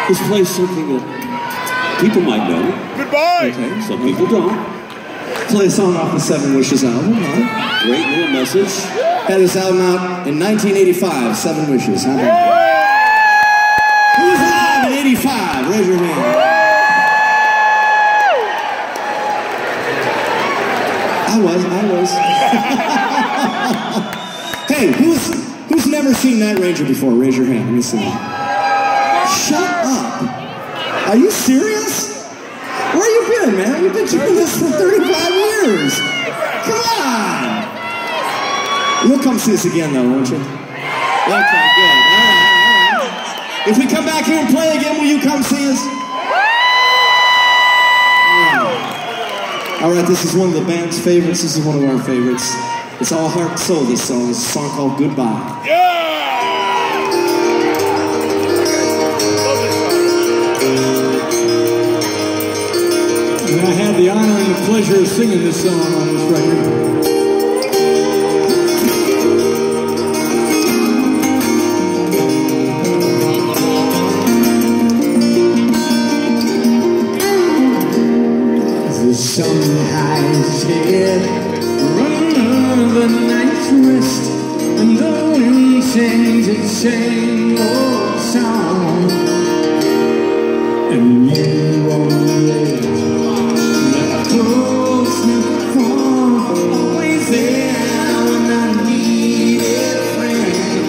Let's play something that people might know. Goodbye! Okay, some people don't. Play a song off the Seven Wishes album, huh? Great little message. Had this album out in 1985, Seven Wishes, huh? Who's alive in 85? Raise your hand. I was. Hey, who's never seen Night Ranger before? Raise your hand. Let me see. Shut up. Are you serious? Where you been, man? You've been doing this for 35 years. Come on. You'll come see us again, though, won't you? Okay, good. All right. If we come back here and play again, will you come see us? All right, this is one of the band's favorites. This is one of our favorites. It's all heart and soul, this song. It's a song called Goodbye. Yeah! And I had the honor and the pleasure of singing this song on this record. The sun hides here, run of the night's rest, and the wind sings its same old song, and you won't live. Close, never far, always there when I need a friend.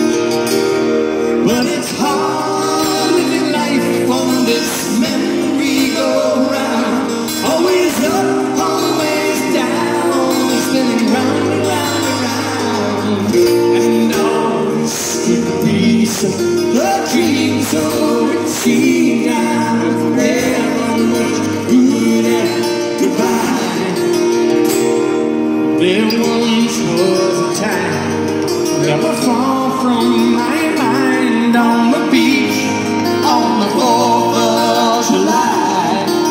But it's hard living life on this merry-go-round, always up, always down, spinning round and round and round. And all this could be a dream, so it seems I'm forever much good at goodbye. There once was a time never far from my mind, on the beach on the 4th of July.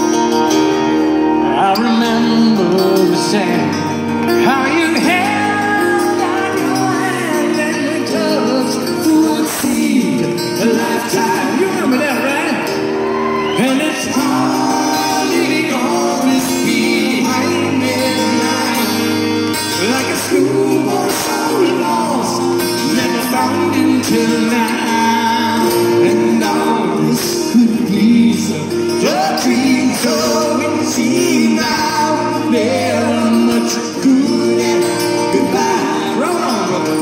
I remember the sound, how you held out your hand and we touched through what seemed a lifetime. You remember that, right? And it's hard leaving all this behind me now, like a schoolboy so lost, never found until now. And all this could be such a dream, so it seems now never much good and goodbye. Roll on, brother.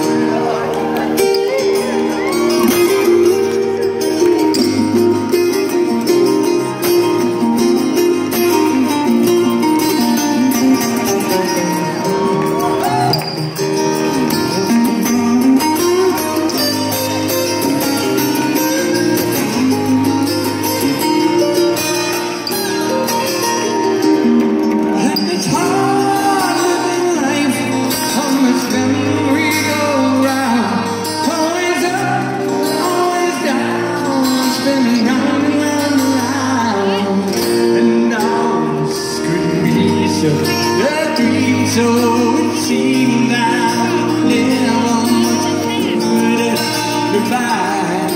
So it seemed now never much good at goodbye.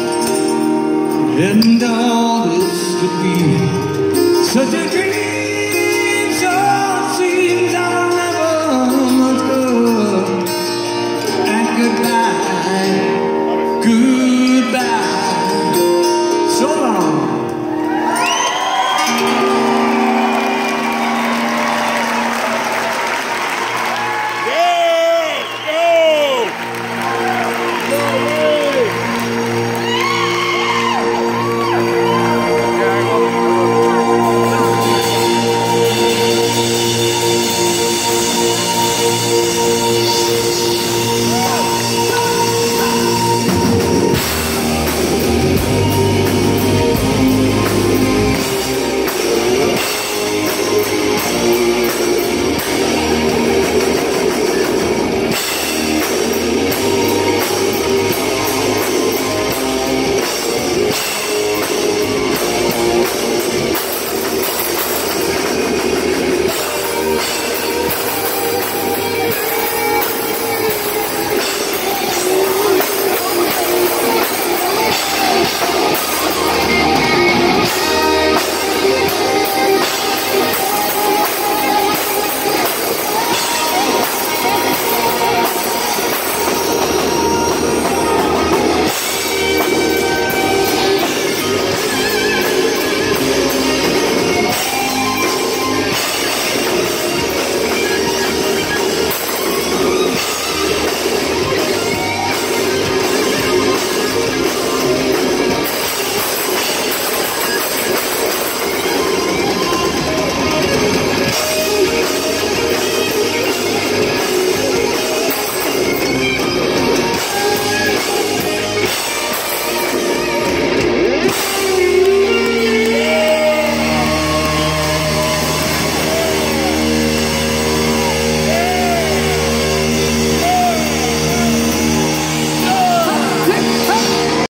And all this could be such a dream, so it seems I'll never much good at goodbye. Goodbye. So long.